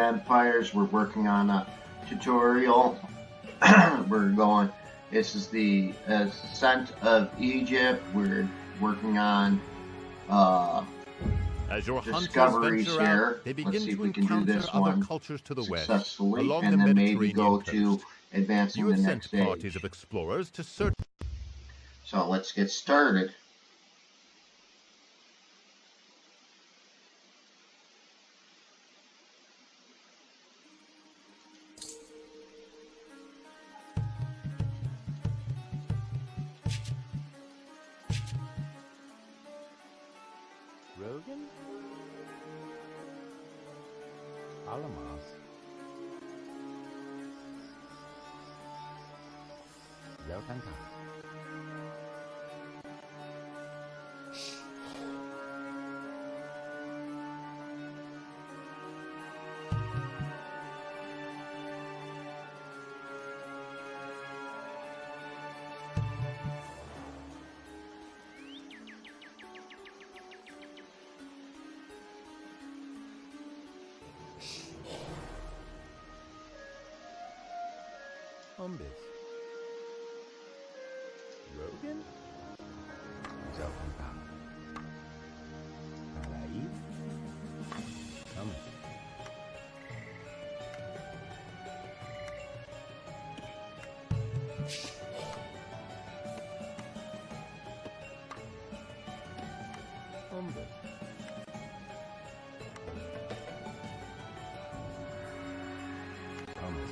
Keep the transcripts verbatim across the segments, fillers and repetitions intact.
Empires. We're working on a tutorial. We're going, this is the ascent of Egypt. We're working on uh, As your discoveries hunters venture here. out, they begin Let's see if to we can do encounter this other one cultures to the west, successfully, along and the then maybe Mediterranean go to coast. advancing You have the sent next parties stage. of explorers to search. So let's get started. Rogan? Alamos. Zeltanka. Umbis. Rogan? Zeltanka. Alai? Summit. Umbis. Thomas.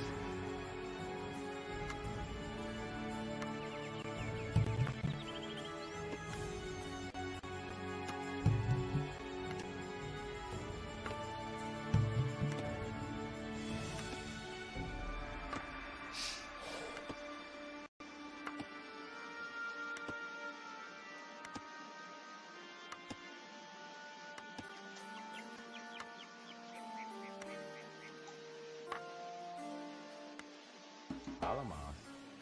Alamos.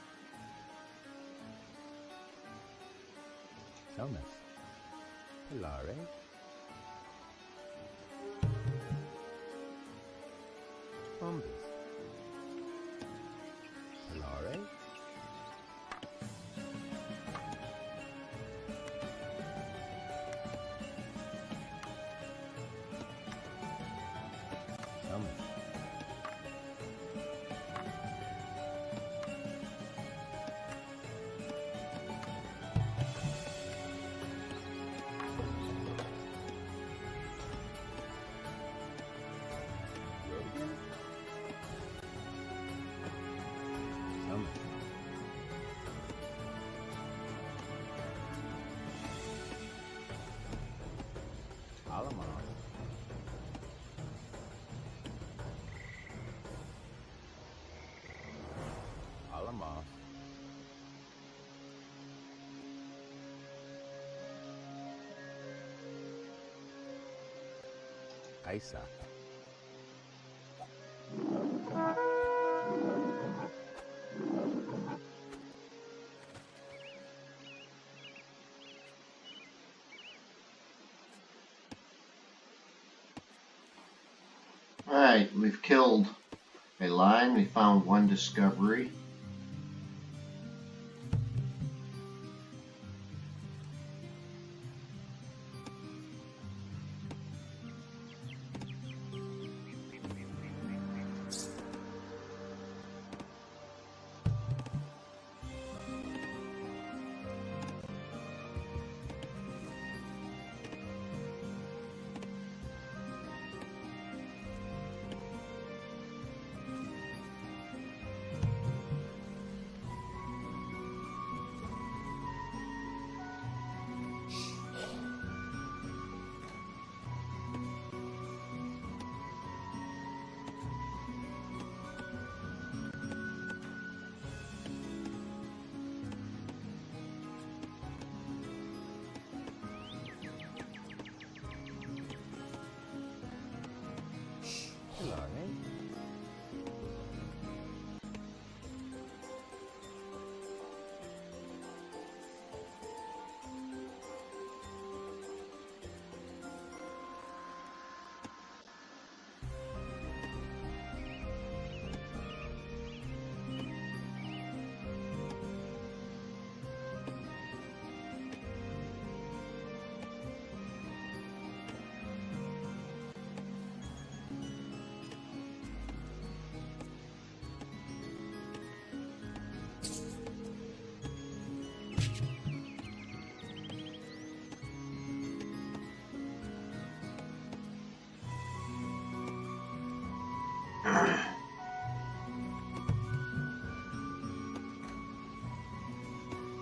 Somas. Pilare. Umbis. Pilare. Somas. Rogan? Somas. Alamos. Alamos. Isaac. Alright, we've killed a lion. We found one discovery.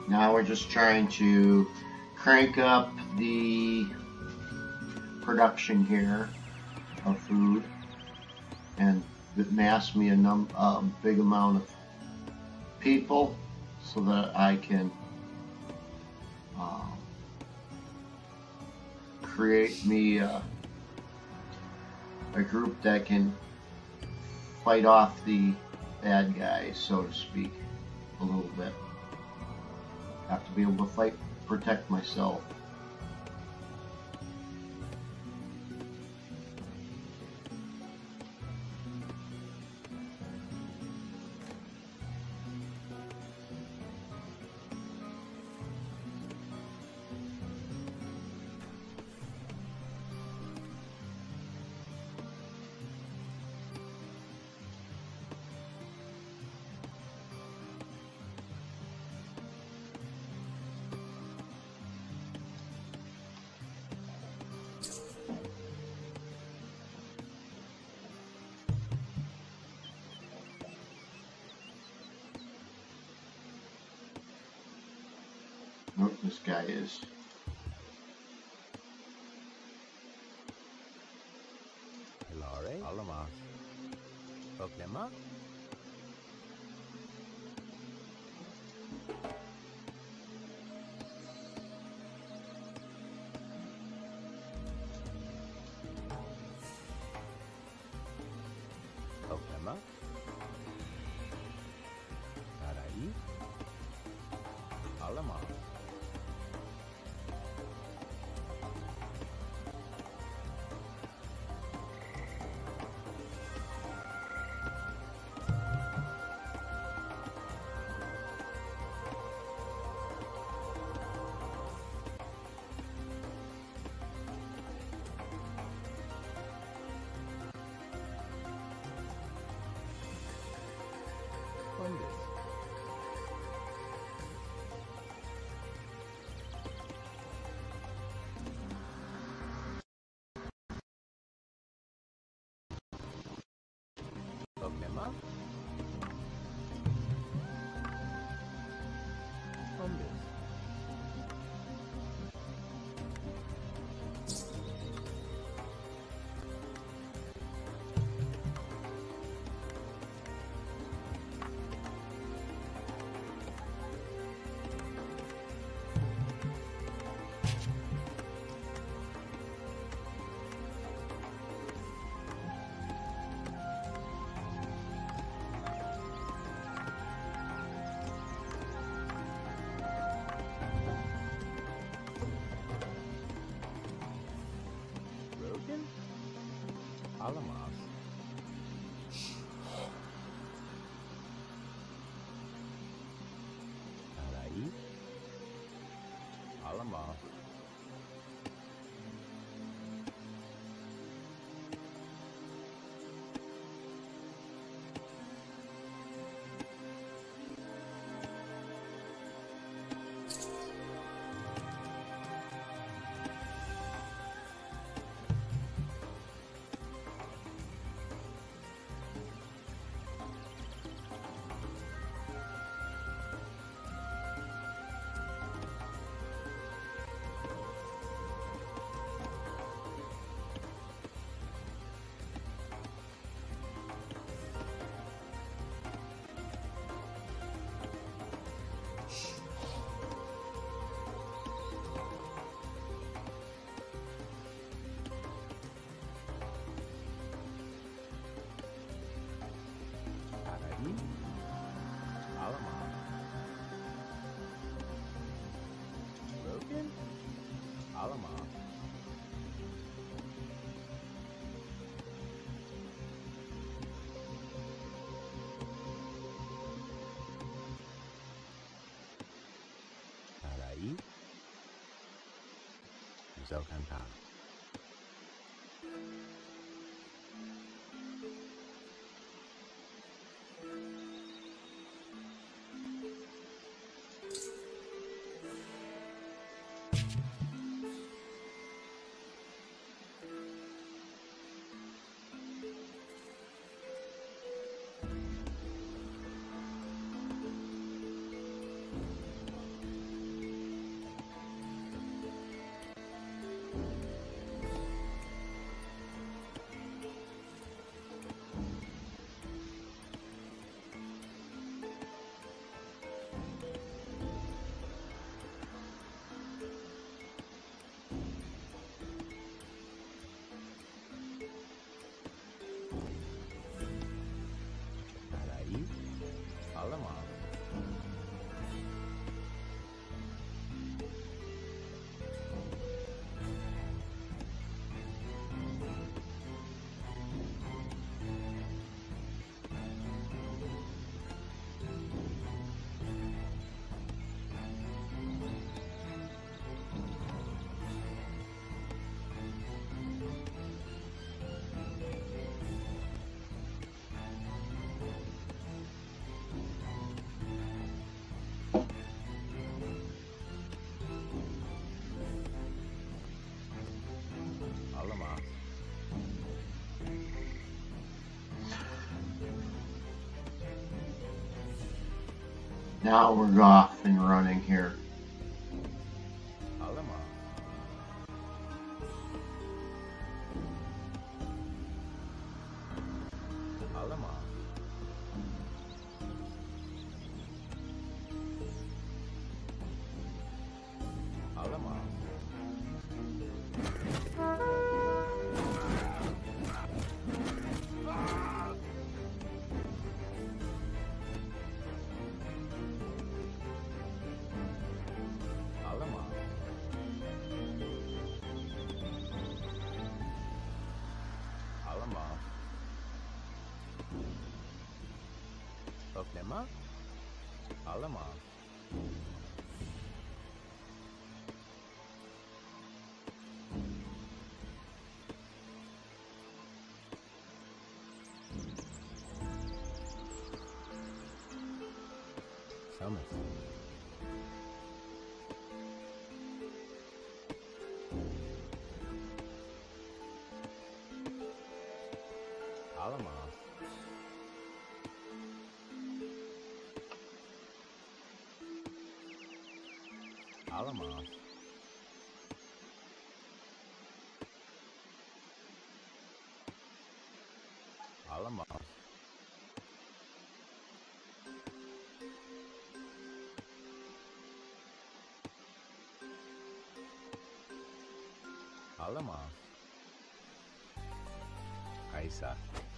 Now we're just trying to crank up the production here of food and mass me a num um, big amount of people so that I can um, create me a, a group that can fight off the bad guys, so to speak, a little bit. Have to be able to fight, protect myself. Nope, this guy is. Hilare, Alamas. Oklema? Oklema? Tarai? Alamas. Oklema? Hombres. Rogan? Alamas. Tarai? Alamas. Tarai? Alamas. Rogan? Alamas. Tarai? Zokanta. Now we're off and running here. Allemaal. Allemaal. Allemaal. Allemaal. Allemaal. Ook nimmer? Allemaal. Summers. Allemaal. Allemaal. Allemaal. Allemaal. Kaisa.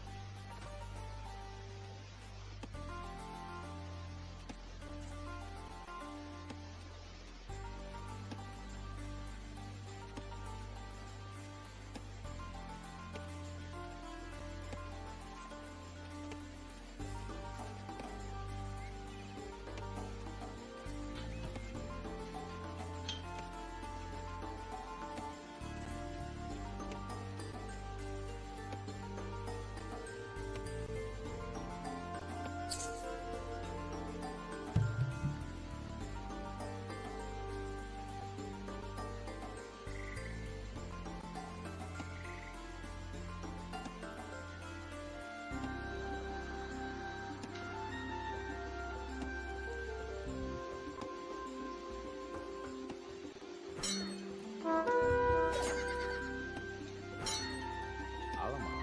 Allemaal.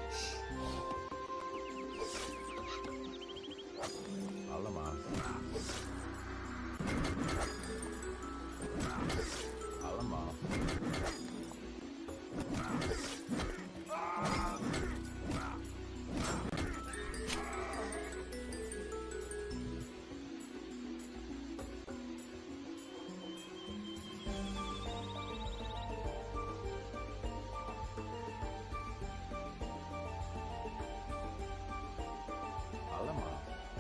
Allemaal. Allemaal. Allemaal.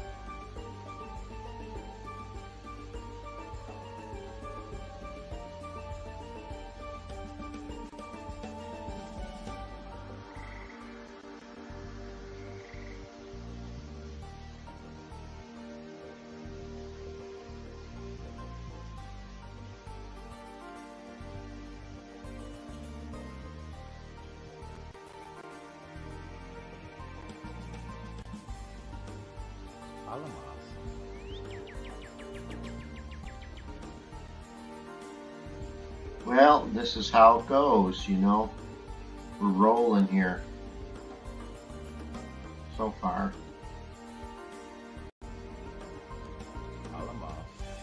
Allemaal. Well, this is how it goes, you know. We're rolling here. So far. Allemaal.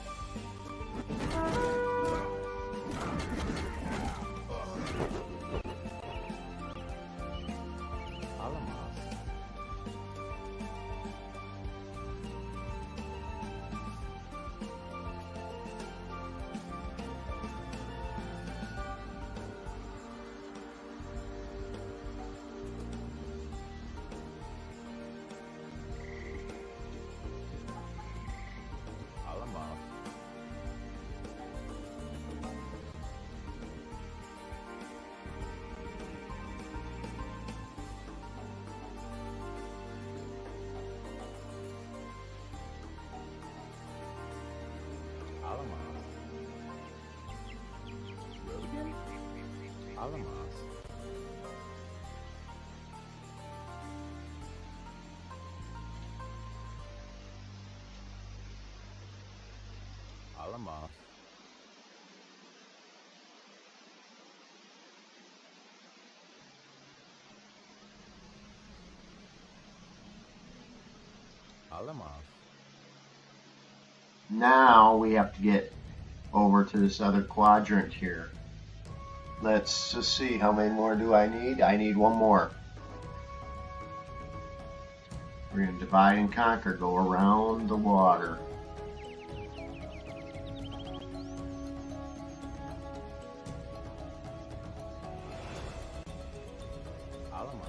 Allemaal. Allemaal. Allemaal. Logan? Allemaal. Alamos. Alamos. Now we have to get over to this other quadrant here. Let's just see, how many more do I need? I need one more. We're going to divide and conquer, go around the water. Alamos.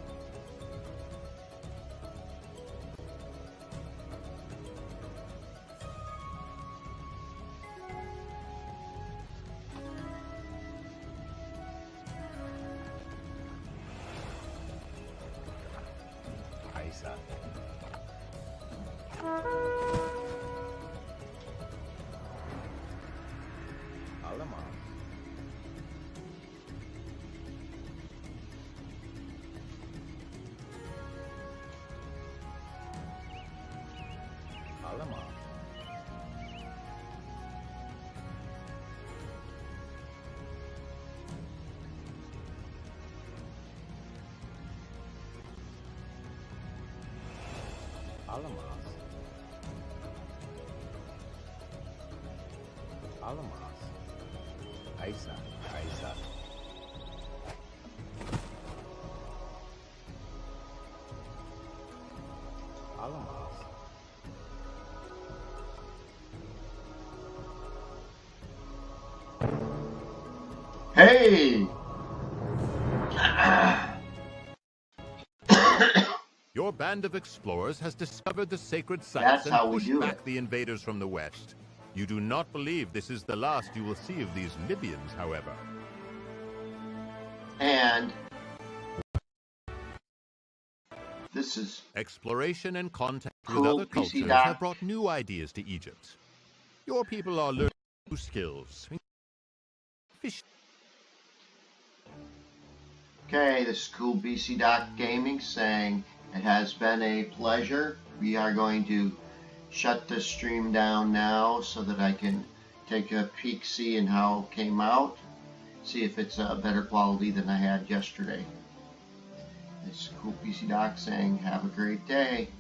Isa. Alamos. Alamos. Alamos. Alamos. Isa. Isa. Alamos. Hey! Your band of explorers has discovered the sacred That's sites how and we pushed do back it. the invaders from the west. You do not believe this is the last you will see of these Libyans, however. And this is Exploration and contact with Cool, other P C cultures Doc. have brought new ideas to Egypt. Your people are learning new skills. Fish. okay. This is Cool B C Doc Gaming saying it has been a pleasure. We are going to shut this stream down now so that I can take a peek, see in how it came out, see if it's a better quality than I had yesterday. This is Cool P C Doc saying have a great day.